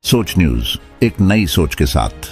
सोच न्यूज, एक नई सोच के साथ।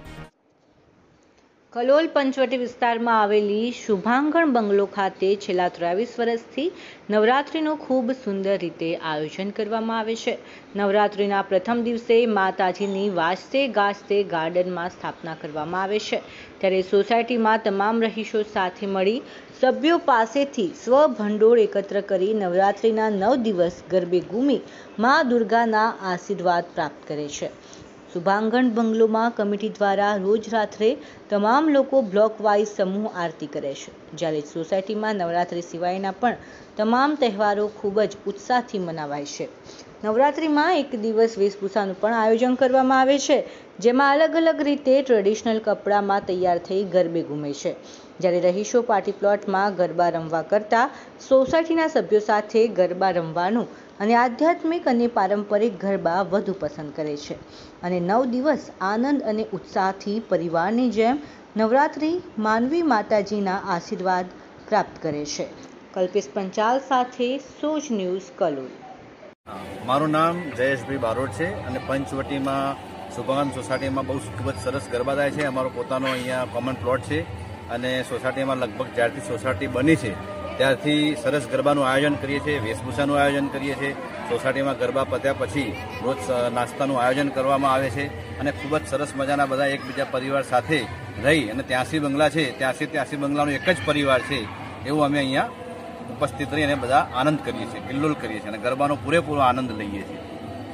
કલોલ પંચવટી વિસ્તારમાં આવેલી શુભાંગણ બંગલો ખાતે છેલ્લા 23 વર્ષથી નવરાત્રિનું ખૂબ સુંદર રીતે આયોજન કરવામાં આવે છે। નવરાત્રિના પ્રથમ દિવસે માતાજીની વાજતે ગાજતે ગાર્ડનમાં સ્થાપના કરવામાં આવે છે, ત્યારે સોસાયટીમાં તમામ રહીશો સાથે મળી સભ્યો પાસેથી સ્વભંડોળ એકત્ર કરી નવરાત્રિના 9 દિવસ ગરબે ઘૂમી મા દુર્ગાના આશીર્વાદ પ્રાપ્ત કરે છે। શુભાંગણ બંગલોમાં કમિટી દ્વારા રોજ રાત્રે તમામ લોકો બ્લોક વાઇઝ સમૂહ આરતી કરે છે, જ્યારે સોસાયટીમાં નવરાત્રિ સિવાયના પણ તમામ તહેવારો ખૂબ જ ઉત્સાહથી મનાવાય છે। નવરાત્રિમાં એક દિવસ વેશભૂષાનું પણ આયોજન કરવામાં આવે છે, જેમાં અલગ અલગ રીતે ટ્રેડિશનલ કપડામાં તૈયાર થઈ ગરબે ઘૂમે છે, જ્યારે રહીશો પાર્ટી પ્લોટમાં ગરબા રમવા કરતાં સોસાયટીના સભ્યો સાથે ગરબા રમવાનું અને આધ્યાત્મિક અને પારંપરિક ગરબા વધુ પસંદ કરે છે અને 9 દિવસ આનંદ અને ઉત્સાહથી પરિવારની જેમ નવરાત્રિ માનવી માતાજીના આશીર્વાદ પ્રાપ્ત કરે છે। કલ્પેશ પંચાલ સાથે સોચ ન્યૂઝ કલોલ। મારું નામ જયેશભાઈ બારોટ છે અને પંચવટીમાં શુભાંગણ સોસાયટીમાં બહુ ખૂબ જ સરસ ગરબા થાય છે। અમારો પોતાનો અહીંયા કોમન પ્લોટ છે અને સોસાયટીમાં લગભગ જ્યારથી સોસાયટી બની છે ત્યારથી સરસ ગરબાનું આયોજન કરીએ છીએ, વેશભૂષાનું આયોજન કરીએ છીએ। સોસાયટીમાં ગરબા પત્યા પછી રોજ નાસ્તાનું આયોજન કરવામાં આવે છે અને ખૂબ જ સરસ મજાના બધા એકબીજા પરિવાર સાથે રહી અને 83 બંગલા છે, 83 બંગલાનો એક જ પરિવાર છે એવું અમે અહીંયા ઉપસ્થિત રહી અને બધા આનંદ કરીએ છીએ, કિલ્લોલ કરીએ છીએ અને ગરબાનો પૂરેપૂરો આનંદ લઈએ છીએ।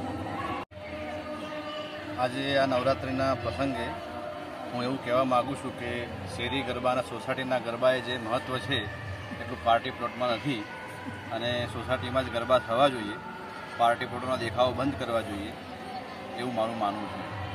આજે આ નવરાત્રિના પ્રસંગે હું એવું કહેવા માગું છું કે શેરી ગરબાના સોસાયટીના ગરબાએ જે મહત્ત્વ છે એટલું પાર્ટી પ્લોટમાં નથી અને સોસાયટીમાં જ ગરબા થવા જોઈએ। પાર્ટી પ્લોટના દેખાવો બંધ કરવા જોઈએ એવું મારું માનવું છે।